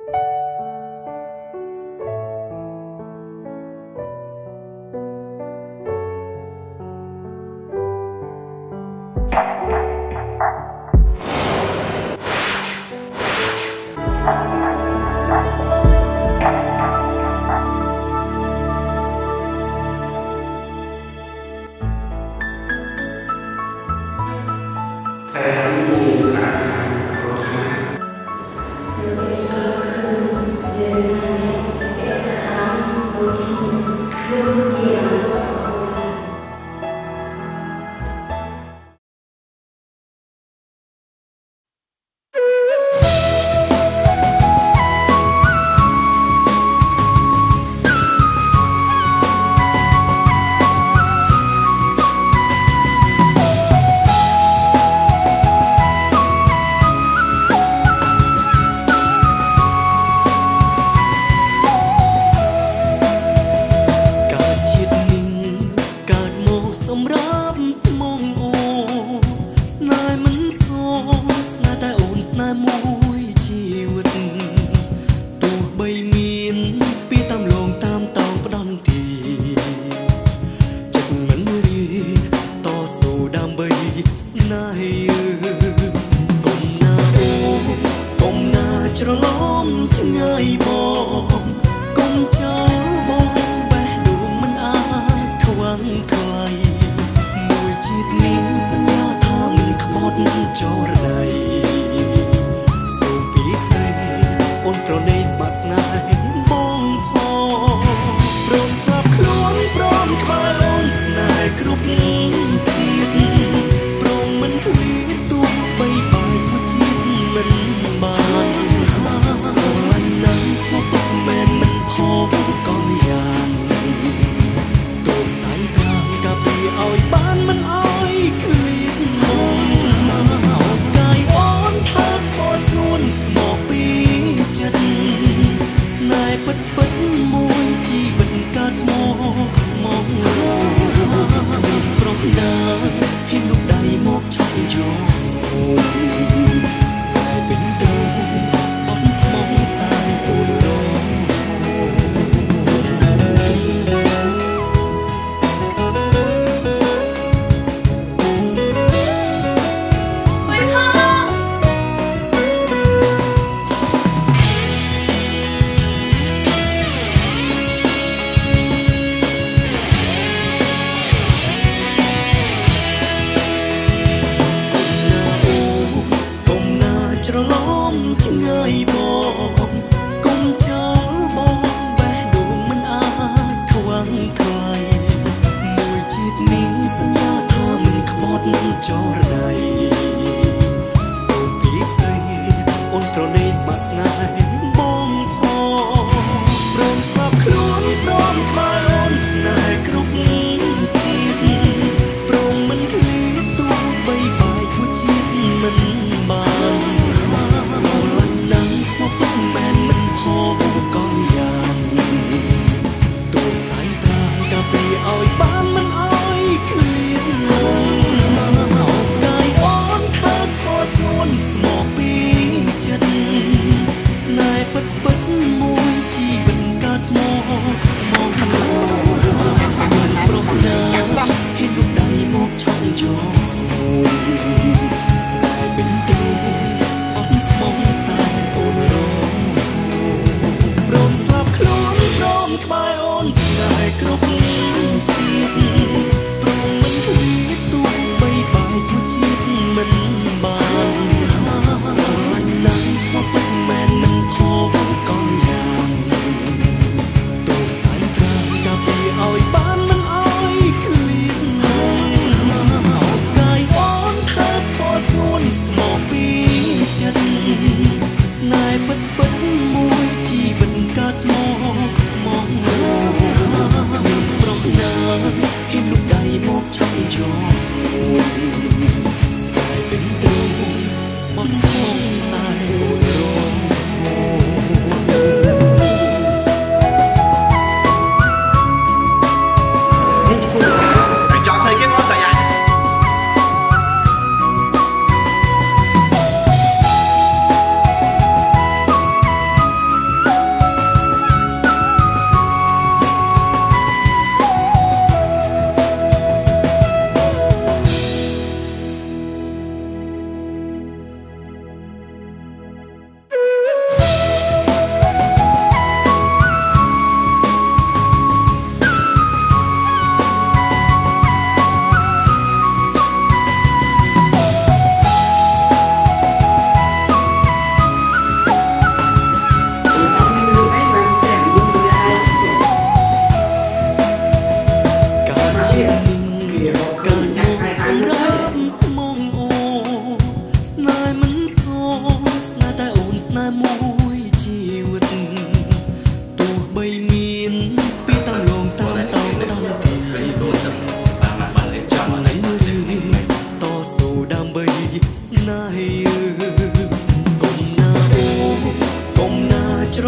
Hãy subscribe cho kênh Ghiền Mì Gõ để không bỏ lỡ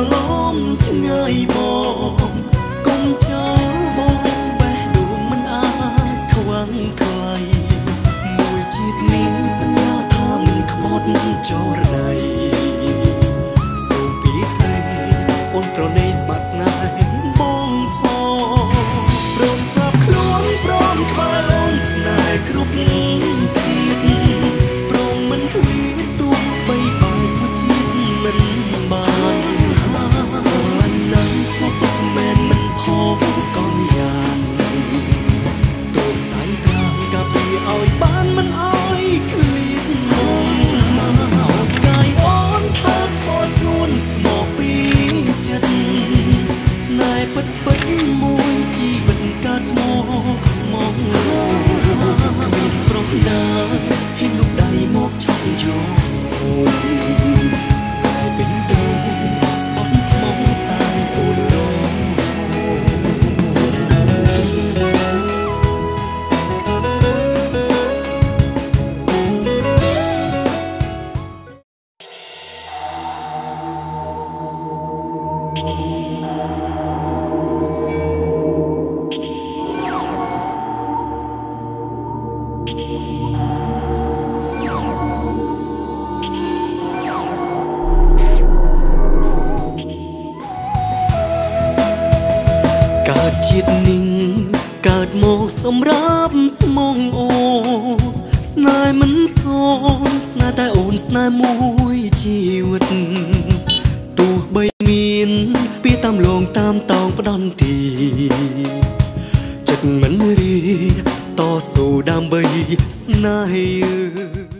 ឡំឆ្ងាយបងកុំចោលបងបេះដូងមិនអាចខ្វាំងខ្វាយមួយជាតិនេះសញ្ញាថាមិនខ្បត់ចរណៃសូមពីសេអូនប្រណីស្មាស្នេហ៍បងផងព្រមស្លាប់ខ្លួនព្រមក្បែរអូនស្នេហ៍គ្រប់ជាតិព្រមមិនទ្វីទួបីបាយធ្វើជាតិមិនបានស្រឡាញ់ណាស់ស្មោះទុកមែនមិនផងក៏យ៉ាងទោះស្អីប្រាំកាពីឲ្យបានមិនឲ្យឃ្លៀតមកអូនកាយអូនថាធေါ်ស្នួនស្មោះពីចិត្តស្នេហ៍ពិតពិតមួយជីវិតកាត់មកមកមានប្រុសណាឲ្យលុបដៃមកឆក់យកស្អូនស្នេហ៍ពេញទ្រូងស្បត់ស្មងតែអូនរងកើតជាតិនេះកើតមកសម្រាប់ស្មងអូស្នេហ៍មិនសងស្នេហ៍តែអូនស្នេហ៍មួយជីវិតទោះបីមានពីតាមលងតាមតោងផ្ដន់ទីចិត្តមិនរីតស៊ូដើម្បីស្នេហ៍